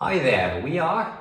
Hi there, we are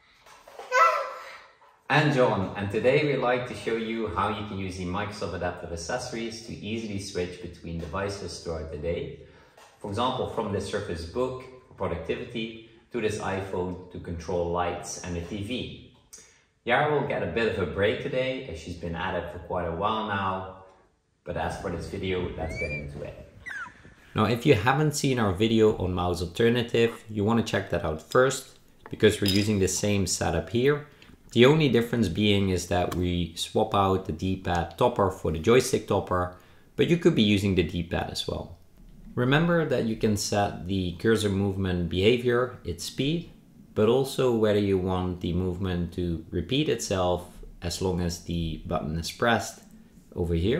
and John, and today we'd like to show you how you can use the Microsoft Adaptive Accessories to easily switch between devices throughout the day. For example, from this Surface Book for productivity to this iPhone to control lights and the TV. Yara will get a bit of a break today as she's been at it for quite a while now, but as for this video, let's get into it. Now, if you haven't seen our video on mouse alternative, you want to check that out first because we're using the same setup here. The only difference being is that we swap out the D-pad topper for the joystick topper, but you could be using the D-pad as well. Remember that you can set the cursor movement behavior, its speed, but also whether you want the movement to repeat itself as long as the button is pressed over here.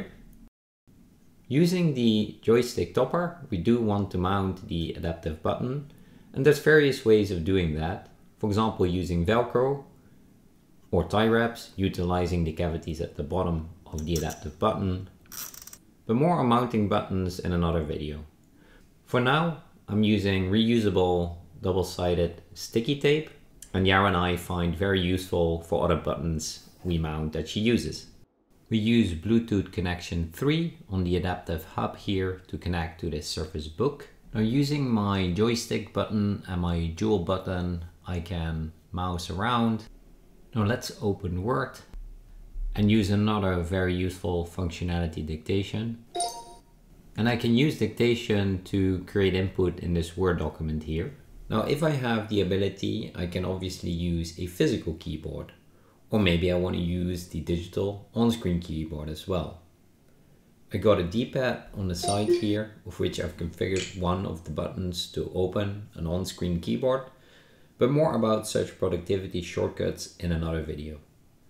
Using the joystick topper, we do want to mount the adaptive button, and there's various ways of doing that. For example, using Velcro or tie wraps, utilizing the cavities at the bottom of the adaptive button, but more on mounting buttons in another video. For now, I'm using reusable double-sided sticky tape, and Yara and I find very useful for other buttons we mount that she uses. We use Bluetooth connection 3 on the adaptive hub here to connect to this Surface Book. Now, using my joystick button and my dual button, I can mouse around. Now let's open Word and use another very useful functionality, Dictation. And I can use Dictation to create input in this Word document here. Now, if I have the ability, I can obviously use a physical keyboard. Or maybe I want to use the digital on-screen keyboard as well. I got a D-pad on the side here, of which I've configured one of the buttons to open an on-screen keyboard, but more about such productivity shortcuts in another video.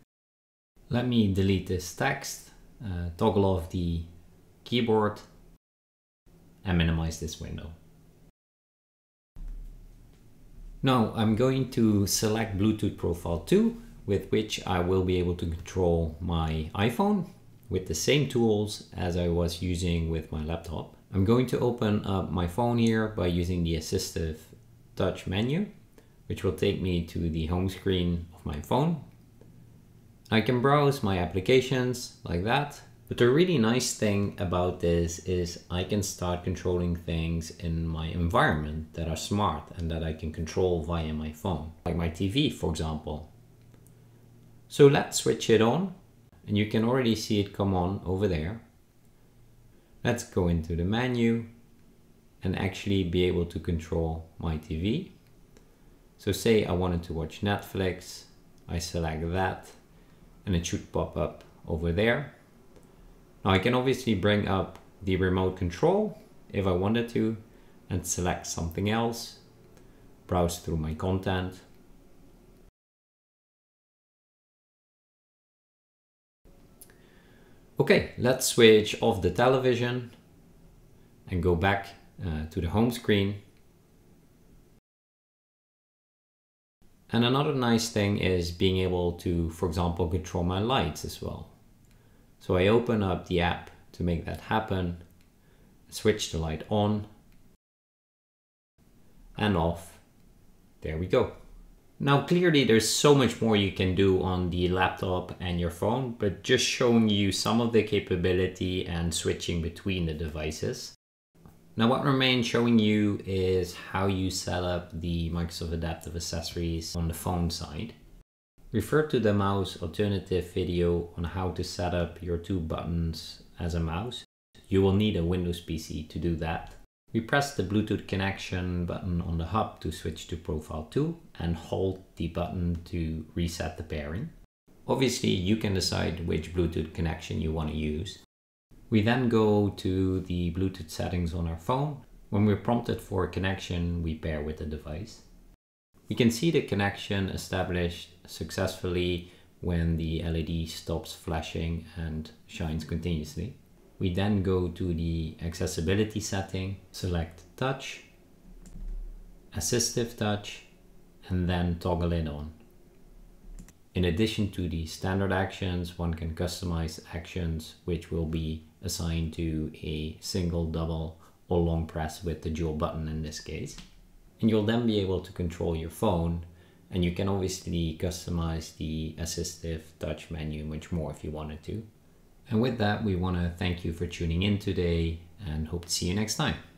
Let me delete this text, toggle off the keyboard, and minimize this window. Now I'm going to select Bluetooth Profile 2, with which I will be able to control my iPhone with the same tools as I was using with my laptop. I'm going to open up my phone here by using the assistive touch menu, which will take me to the home screen of my phone. I can browse my applications like that, but the really nice thing about this is I can start controlling things in my environment that are smart and that I can control via my phone, like my TV, for example. So let's switch it on, and you can already see it come on over there. Let's go into the menu and actually be able to control my TV. So say I wanted to watch Netflix, I select that, and it should pop up over there. Now I can obviously bring up the remote control if I wanted to and select something else, browse through my content. Okay, let's switch off the television and go back to the home screen. And another nice thing is being able to, for example, control my lights as well. So I open up the app to make that happen, switch the light on and off. There we go. Now clearly there's so much more you can do on the laptop and your phone, but just showing you some of the capability and switching between the devices. Now what remains showing you is how you set up the Microsoft Adaptive Accessories on the phone side. Refer to the mouse alternative video on how to set up your two buttons as a mouse. You will need a Windows PC to do that. We press the Bluetooth connection button on the hub to switch to Profile 2 and hold the button to reset the pairing. Obviously you can decide which Bluetooth connection you want to use. We then go to the Bluetooth settings on our phone. When we're prompted for a connection, we pair with the device. We can see the connection established successfully when the LED stops flashing and shines continuously. We then go to the accessibility setting, select touch, assistive touch, and then toggle it on. In addition to the standard actions, one can customize actions which will be assigned to a single, double, or long press with the dual button in this case. And you'll then be able to control your phone, and you can obviously customize the assistive touch menu much more if you wanted to. And with that, we want to thank you for tuning in today and hope to see you next time.